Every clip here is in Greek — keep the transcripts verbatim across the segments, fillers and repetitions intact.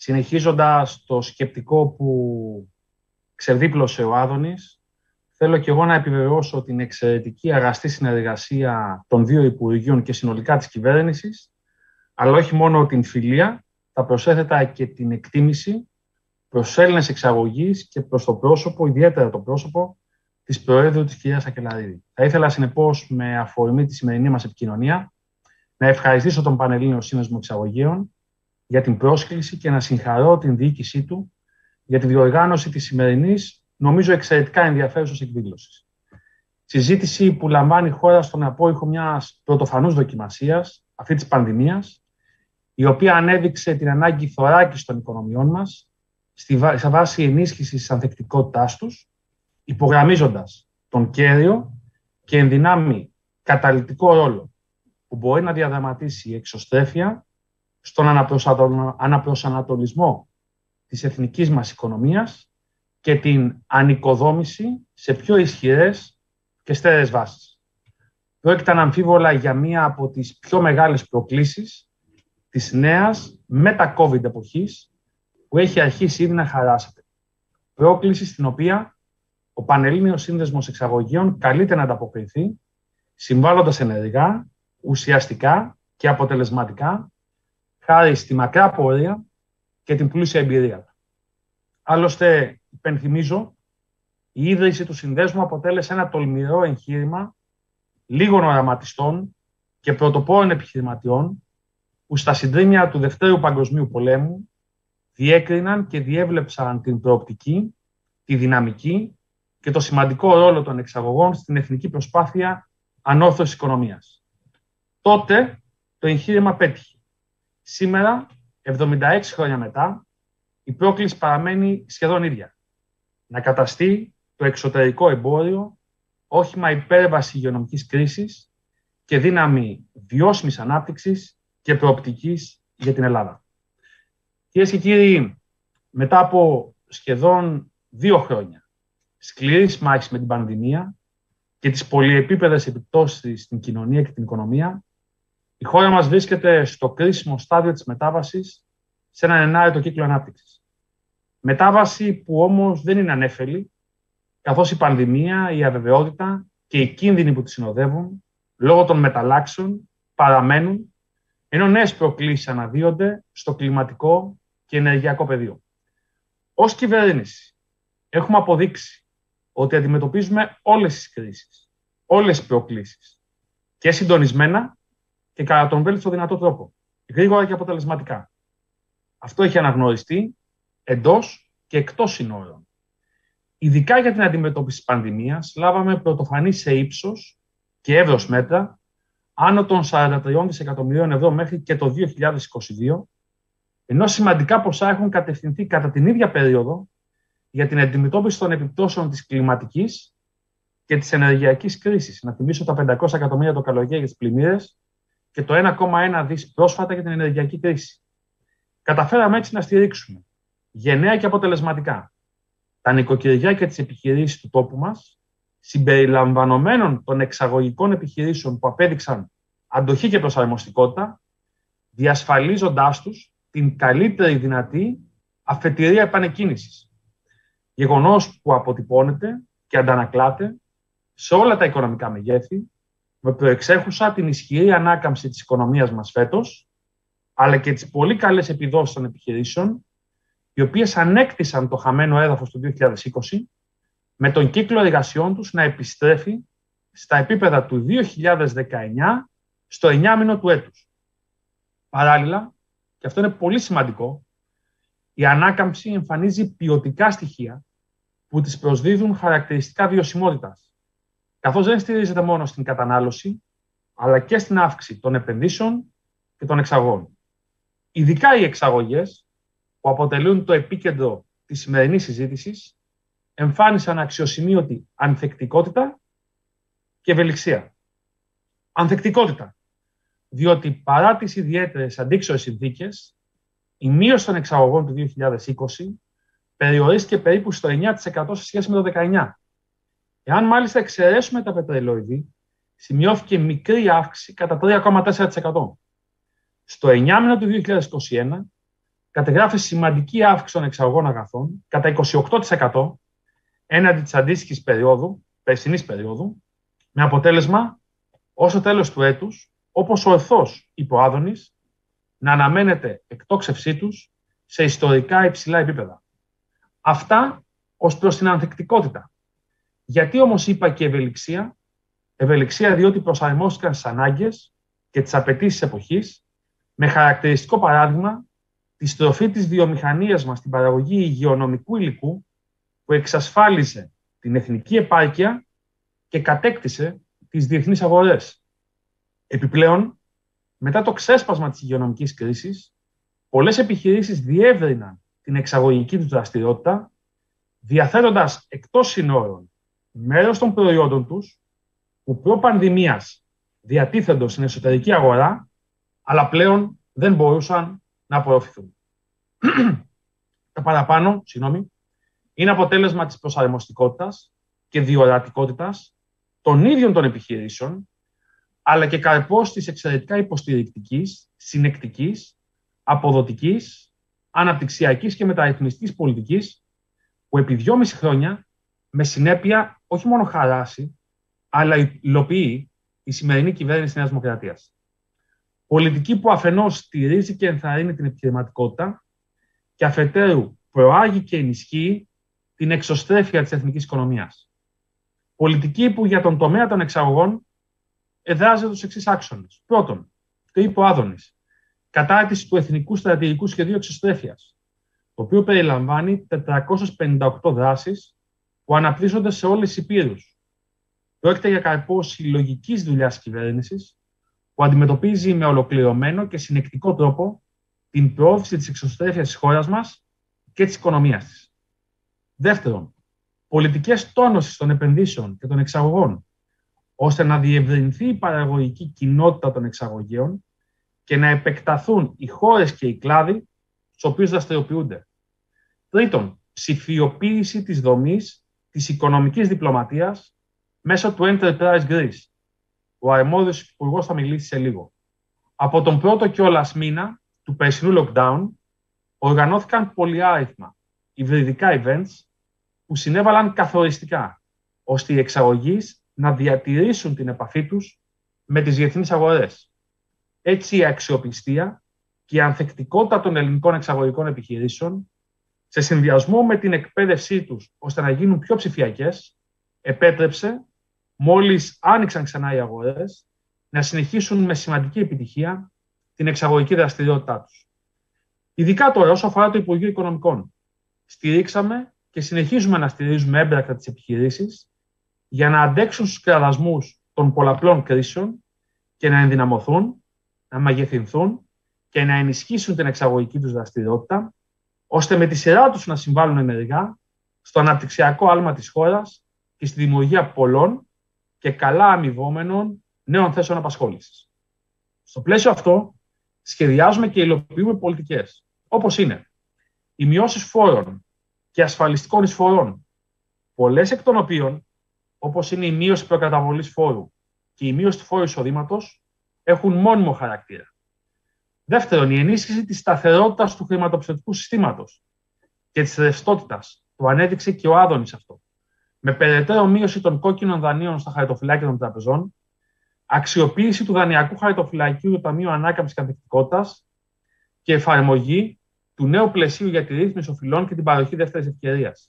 συνεχίζοντας το σκεπτικό που ξεδίπλωσε ο Άδωνης, θέλω και εγώ να επιβεβαιώσω την εξαιρετική αγαστή συνεργασία των δύο Υπουργείων και συνολικά της κυβέρνησης, αλλά όχι μόνο την φιλία, θα προσέθετα και την εκτίμηση προς Έλληνες εξαγωγείς και προς το πρόσωπο, ιδιαίτερα το πρόσωπο, της Προέδρου της κυρίας Σακελαρίδη. Θα ήθελα συνεπώς, με αφορμή τη σημερινή μας επικοινωνία, να ευχαριστήσω τον Πανελλήνιο Σύνδεσμο Εξαγωγείων για την πρόσκληση και να συγχαρώ την διοίκησή του για τη διοργάνωση της σημερινής, νομίζω εξαιρετικά ενδιαφέρουσας εκδήλωσης. Συζήτηση που λαμβάνει η χώρα στον απόϊχο μιας πρωτοφανούς δοκιμασίας, αυτή της πανδημίας, η οποία ανέδειξε την ανάγκη θωράκισης των οικονομιών μας, στη βάση ενίσχυσης της ανθεκτικότητάς τους, υπογραμμίζοντας τον κέριο και ενδυνάμει καταλυτικό ρόλο που μπορεί να διαδραματίσει η εξωστρέφεια στον αναπροσανατολισμό της εθνικής μας οικονομίας και την ανοικοδόμηση σε πιο ισχυρές και στέρεες βάσεις. Πρόκειται αναμφίβολα για μία από τις πιο μεγάλες προκλήσεις της νέας μετα-COVID εποχής που έχει αρχίσει ήδη να χαράσσεται. Πρόκληση στην οποία ο Πανελλήνιος Σύνδεσμος Εξαγωγείων καλείται να ανταποκριθεί, συμβάλλοντας ενεργά, ουσιαστικά και αποτελεσματικά, χάρη στη μακρά πορεία και την πλούσια εμπειρία. Άλλωστε, υπενθυμίζω, η ίδρυση του Συνδέσμου αποτέλεσε ένα τολμηρό εγχείρημα λίγων οραματιστών και πρωτοπόρων επιχειρηματιών που στα συντρίμμια του Δευτέρου Παγκοσμίου Πολέμου διέκριναν και διέβλεψαν την προοπτική, τη δυναμική και το σημαντικό ρόλο των εξαγωγών στην εθνική προσπάθεια ανόρθωσης οικονομίας. Τότε το εγχείρημα πέτυχε. Σήμερα, εβδομήντα έξι χρόνια μετά, η πρόκληση παραμένει σχεδόν ίδια. Να καταστεί το εξωτερικό εμπόριο όχημα υπέρβαση υγειονομικής κρίσης και δύναμη βιώσιμης ανάπτυξης και προοπτικής για την Ελλάδα. Κυρίες και κύριοι, μετά από σχεδόν δύο χρόνια σκληρής μάχης με την πανδημία και τις πολυεπίπεδες επιπτώσεις στην κοινωνία και την οικονομία, η χώρα μας βρίσκεται στο κρίσιμο στάδιο της μετάβασης σε έναν ενάρετο κύκλο ανάπτυξης. Μετάβαση που όμως δεν είναι ανέφελη, καθώς η πανδημία, η αβεβαιότητα και οι κίνδυνοι που τη συνοδεύουν, λόγω των μεταλλάξεων, παραμένουν, ενώ νέες προκλήσεις αναδύονται στο κλιματικό και ενεργειακό πεδίο. Ως κυβέρνηση, έχουμε αποδείξει ότι αντιμετωπίζουμε όλες τις κρίσεις, όλες τις προκλήσεις και συντονισμένα και κατά τον βέλτιστο δυνατό τρόπο, γρήγορα και αποτελεσματικά. Αυτό έχει αναγνωριστεί εντός και εκτός συνόρων. Ειδικά για την αντιμετώπιση της πανδημίας, λάβαμε πρωτοφανή σε ύψος και εύρος μέτρα άνω των σαράντα τριών δισεκατομμυρίων ευρώ μέχρι και το δύο χιλιάδες είκοσι δύο, ενώ σημαντικά ποσά έχουν κατευθυνθεί κατά την ίδια περίοδο για την αντιμετώπιση των επιπτώσεων της κλιματικής και της ενεργειακής κρίσης. Να θυμίσω τα πεντακόσια εκατομμύρια το καλοκαίρι για τις πλημμύρες και το ένα κόμμα ένα δις πρόσφατα για την ενεργειακή κρίση. Καταφέραμε έτσι να στηρίξουμε γενναία και αποτελεσματικά τα νοικοκυριά και τις επιχειρήσεις του τόπου μας, συμπεριλαμβανομένων των εξαγωγικών επιχειρήσεων που απέδειξαν αντοχή και προσαρμοστικότητα, διασφαλίζοντάς τους την καλύτερη δυνατή αφετηρία επανεκκίνησης. Γεγονός που αποτυπώνεται και αντανακλάται σε όλα τα οικονομικά μεγέθη, με προεξέχουσα την ισχυρή ανάκαμψη της οικονομίας μας φέτος, αλλά και τις πολύ καλές επιδόσεις των επιχειρήσεων, οι οποίες ανέκτησαν το χαμένο έδαφος του δύο χιλιάδες είκοσι, με τον κύκλο εργασιών τους να επιστρέφει στα επίπεδα του δύο χιλιάδες δεκαεννιά στο εννιάμηνο του έτους. Παράλληλα, και αυτό είναι πολύ σημαντικό, η ανάκαμψη εμφανίζει ποιοτικά στοιχεία που της προσδίδουν χαρακτηριστικά βιωσιμότητας, καθώς δεν στηρίζεται μόνο στην κατανάλωση, αλλά και στην αύξηση των επενδύσεων και των εξαγωγών. Ειδικά οι εξαγωγές, που αποτελούν το επίκεντρο της σημερινής συζήτησης, εμφάνισαν αξιοσημείωτη ανθεκτικότητα και ευελιξία. Ανθεκτικότητα, διότι παρά τις ιδιαίτερες αντίξωες συνθήκες, η μείωση των εξαγωγών του δύο χιλιάδες είκοσι περιορίστηκε περίπου στο εννιά τοις εκατό σε σχέση με το δεκαεννιά. Εάν μάλιστα εξαιρέσουμε τα πετρελαιοειδή, σημειώθηκε μικρή αύξηση κατά τρία κόμμα τέσσερα τοις εκατό. Στο εννιάμηνο του δύο χιλιάδες είκοσι ένα, κατεγράφει σημαντική αύξηση των εξαγωγών αγαθών κατά είκοσι οκτώ τοις εκατό έναντι της αντίστοιχης περίοδου, περσινής περίοδου, με αποτέλεσμα ως το τέλος του έτους, όπως ορθώς είπε ο Άδωνης, να αναμένεται εκτόξευσή τους σε ιστορικά υψηλά επίπεδα. Αυτά ως προς την ανθεκτικότητα. Γιατί όμως είπα και ευελιξία? Ευελιξία διότι προσαρμόστηκαν στις ανάγκες και τις απαιτήσεις της εποχής, με χαρακτηριστικό παράδειγμα τη στροφή της βιομηχανίας μας στην παραγωγή υγειονομικού υλικού που εξασφάλιζε την εθνική επάρκεια και κατέκτησε τις διεθνείς αγορές. Επιπλέον, μετά το ξέσπασμα της υγειονομικής κρίσης, πολλές επιχειρήσεις διεύρυναν την εξαγωγική τους δραστηριότητα, διαθέτοντας εκτός συνόρων μέρος των προϊόντων τους που προ-πανδημίας διατίθεντος στην εσωτερική αγορά, αλλά πλέον δεν μπορούσαν να απορροφηθούν. Τα παραπάνω, συγγνώμη, είναι αποτέλεσμα της προσαρμοστικότητας και διορατικότητας των ίδιων των επιχειρήσεων, αλλά και καρπός της εξαιρετικά υποστηρικτικής, συνεκτικής, αποδοτικής, αναπτυξιακής και μεταρρυθμιστικής πολιτικής που επί δυόμιση χρόνια με συνέπεια όχι μόνο χαράσει, αλλά υλοποιεί η σημερινή κυβέρνηση της Νέας Δημοκρατίας. Πολιτική που αφενός στηρίζει και ενθαρρύνει την επιχειρηματικότητα και αφετέρου προάγει και ενισχύει την εξωστρέφεια της εθνικής οικονομίας. Πολιτική που για τον τομέα των εξαγωγών εδράζεται τους εξής άξονες. Πρώτον, το είπε ο Άδωνης, κατάρτιση του Εθνικού Στρατηγικού Σχεδίου Εξωστρέφειας, το οποίο περιλαμβάνει τετρακόσιες πενήντα οκτώ δράσεις που αναπτύσσονται σε όλες τις υπήρους. Πρόκειται για καρπό συλλογικής δουλειάς κυβέρνησης που αντιμετωπίζει με ολοκληρωμένο και συνεκτικό τρόπο την προώθηση της εξωστρέφειας της χώρας μας και της οικονομίας της. Δεύτερον, πολιτικές τόνωσης των επενδύσεων και των εξαγωγών, ώστε να διευρυνθεί η παραγωγική κοινότητα των εξαγωγέων και να επεκταθούν οι χώρες και οι κλάδοι στους οποίους δραστηριοποιούνται. Τρίτον, ψηφιοποίηση της δομής της οικονομικής διπλωματίας μέσω του Enterprise Greece. Ο αρμόδιος υπουργός θα μιλήσει σε λίγο. Από τον πρώτο κιόλας μήνα του περσινού lockdown, οργανώθηκαν πολυάριθμα υβριδικά events που συνέβαλαν καθοριστικά, ώστε οι εξαγωγείς να διατηρήσουν την επαφή τους με τις διεθνείς αγορές. Έτσι η αξιοπιστία και η ανθεκτικότητα των ελληνικών εξαγωγικών επιχειρήσεων, σε συνδυασμό με την εκπαίδευσή τους ώστε να γίνουν πιο ψηφιακές, επέτρεψε, μόλις άνοιξαν ξανά οι αγορές, να συνεχίσουν με σημαντική επιτυχία την εξαγωγική δραστηριότητά τους. Ειδικά τώρα, όσο αφορά το Υπουργείο Οικονομικών, στηρίξαμε και συνεχίζουμε να στηρίζουμε έμπρακτα τις επιχειρήσεις για να αντέξουν στους κραδασμούς των πολλαπλών κρίσεων και να ενδυναμωθούν, να μεγεθυνθούν και να ενισχύσουν την εξαγωγική τους δραστηριότητα, ώστε με τη σειρά τους να συμβάλλουν ενεργά στο αναπτυξιακό άλμα της χώρας και στη δημιουργία πολλών και καλά αμοιβόμενων νέων θέσεων απασχόλησης. Στο πλαίσιο αυτό, σχεδιάζουμε και υλοποιούμε πολιτικές, όπως είναι οι μειώσεις φόρων και ασφαλιστικών εισφορών, πολλές εκ των οποίων, όπως είναι η μείωση προκαταβολής φόρου και η μείωση του φόρου εισοδήματος, έχουν μόνιμο χαρακτήρα. Δεύτερον, η ενίσχυση της σταθερότητας του χρηματοπιστωτικού συστήματος και της ρευστότητας. Το ανέδειξε και ο Άδωνης αυτό. Με περαιτέρω μείωση των κόκκινων δανείων στα χαρτοφυλάκια των τραπεζών, αξιοποίηση του δανειακού χαρτοφυλακίου του Ταμείου Ανάκαμψης και Ανθεκτικότητας και εφαρμογή του νέου πλαισίου για τη ρύθμιση οφειλών και την παροχή δεύτερης ευκαιρίας.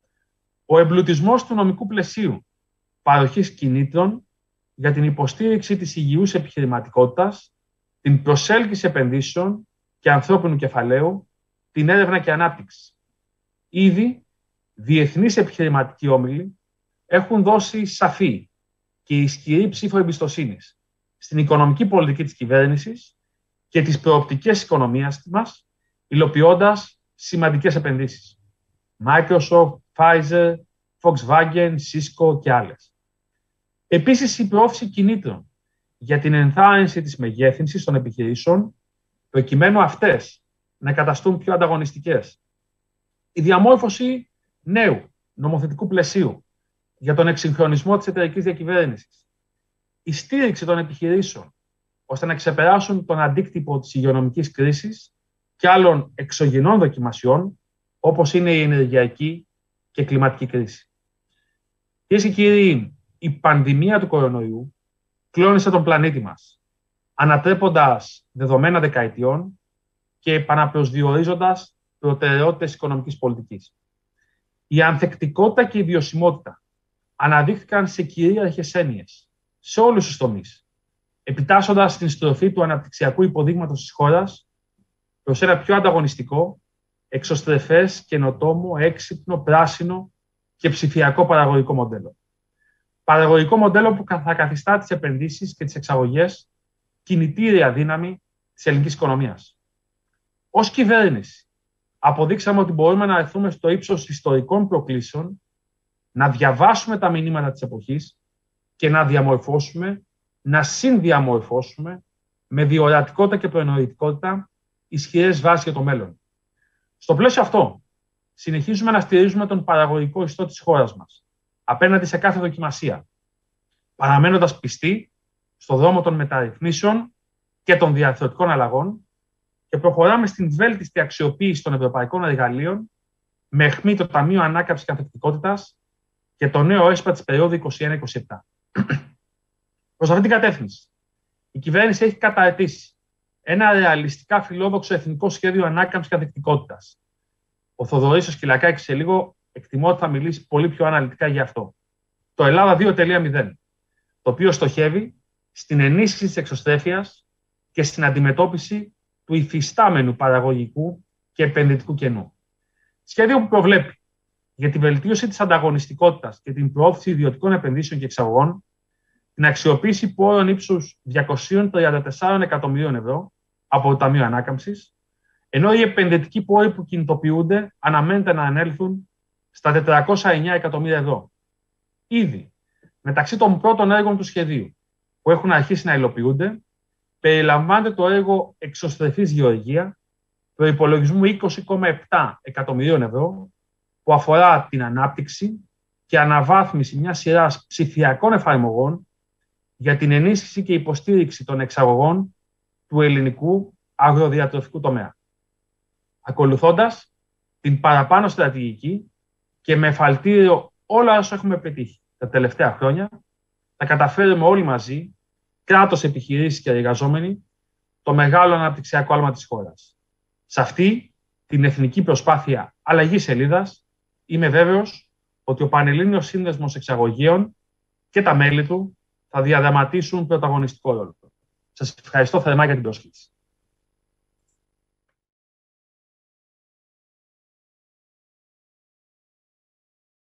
Ο εμπλουτισμός του νομικού πλαισίου παροχής κινήτρων για την υποστήριξη της υγιούς επιχειρηματικότητας, την προσέλκυση επενδύσεων και ανθρώπινου κεφαλαίου, την έρευνα και ανάπτυξη. Ήδη, διεθνείς επιχειρηματικοί όμιλοι έχουν δώσει σαφή και ισχυρή ψήφο εμπιστοσύνης στην οικονομική πολιτική της κυβέρνησης και τις προοπτικές οικονομίας μας, υλοποιώντας σημαντικές επενδύσεις. Microsoft, Pfizer, Volkswagen, Cisco και άλλες. Επίσης, η προώθηση κινήτρων για την ενθάρρυνση της μεγέθυνσης των επιχειρήσεων, προκειμένου αυτές να καταστούν πιο ανταγωνιστικές. Η διαμόρφωση νέου νομοθετικού πλαισίου για τον εξυγχρονισμό της εταιρικής διακυβέρνησης. Η στήριξη των επιχειρήσεων ώστε να ξεπεράσουν τον αντίκτυπο της υγειονομικής κρίσης και άλλων εξωγενών δοκιμασιών, όπως είναι η ενεργειακή και κλιματική κρίση. Κυρίες και κύριοι, η πανδημία του κορονοϊού κλώνησε τον πλανήτη μας, ανατρέποντας δεδομένα δεκαετιών και επαναπροσδιορίζοντας προτεραιότητες οικονομικής πολιτικής. Η ανθεκτικότητα και η βιωσιμότητα αναδείχθηκαν σε κυρίαρχες έννοιες, σε όλους τους τομείς, επιτάσσοντας την στροφή του αναπτυξιακού υποδείγματος της χώρας προς ένα πιο ανταγωνιστικό, εξωστρεφές, καινοτόμο, έξυπνο, πράσινο και ψηφιακό παραγωγικό μοντέλο. Παραγωγικό μοντέλο που θα καθιστά τις επενδύσεις και τις εξαγωγές κινητήρια δύναμη της ελληνικής οικονομίας. Ως κυβέρνηση, αποδείξαμε ότι μπορούμε να έρθουμε στο ύψος ιστορικών προκλήσεων, να διαβάσουμε τα μηνύματα της εποχής και να διαμορφώσουμε, να συνδιαμορφώσουμε με διορατικότητα και προεννοητικότητα ισχυρές βάσεις για το μέλλον. Στο πλαίσιο αυτό, συνεχίζουμε να στηρίζουμε τον παραγωγικό ιστό της χώρας μας απέναντι σε κάθε δοκιμασία, παραμένοντας πιστοί στο δρόμο των μεταρρυθμίσεων και των διαρθρωτικών αλλαγών και προχωράμε στην βέλτιστη αξιοποίηση των ευρωπαϊκών εργαλείων με αιχμή το Ταμείο Ανάκαμψης και Ανθεκτικότητας και το νέο ΕΣΠΑ της περίοδου είκοσι ένα είκοσι επτά. Προς αυτή την κατεύθυνση, η κυβέρνηση έχει καταρτήσει ένα ρεαλιστικά φιλόδοξο εθνικό σχέδιο ανάκαμψης και ανθεκτικότητας. Ο Θοδωρής ο Σκυλακάκης σε λίγο εκτιμώ ότι θα μιλήσει πολύ πιο αναλυτικά για αυτό. Το Ελλάδα δύο κόμμα μηδέν, το οποίο στοχεύει στην ενίσχυση της εξωστρέφειας και στην αντιμετώπιση του υφιστάμενου παραγωγικού και επενδυτικού κενού. Σχέδιο που προβλέπει για τη βελτίωση της ανταγωνιστικότητας και την προώθηση ιδιωτικών επενδύσεων και εξαγωγών, την αξιοποίηση πόρων ύψους διακόσια τριάντα τέσσερα εκατομμυρίων ευρώ από το Ταμείο Ανάκαμψης, ενώ οι επενδυτικοί πόροι που κινητοποιούνται αναμένεται να ανέλθουν στα τετρακόσια εννέα εκατομμύρια ευρώ. Ήδη, μεταξύ των πρώτων έργων του σχεδίου που έχουν αρχίσει να υλοποιούνται, περιλαμβάνεται το έργο Εξωστρεφής Γεωργία, προϋπολογισμού είκοσι κόμμα επτά εκατομμυρίων ευρώ, που αφορά την ανάπτυξη και αναβάθμιση μιας σειράς ψηφιακών εφαρμογών για την ενίσχυση και υποστήριξη των εξαγωγών του ελληνικού αγροδιατροφικού τομέα. Ακολουθώντας την παραπάνω στρατηγική και με εφαλτήριο όλα όσα έχουμε πετύχει τα τελευταία χρόνια, θα καταφέρουμε όλοι μαζί, κράτος, επιχειρήσεις και εργαζόμενοι, το μεγάλο αναπτυξιακό άλμα της χώρας. Σε αυτή την εθνική προσπάθεια αλλαγής σελίδας, είμαι βέβαιος ότι ο Πανελλήνιος Σύνδεσμος Εξαγωγείων και τα μέλη του θα διαδραματίσουν πρωταγωνιστικό ρόλο. Σας ευχαριστώ θερμά για την πρόσκληση.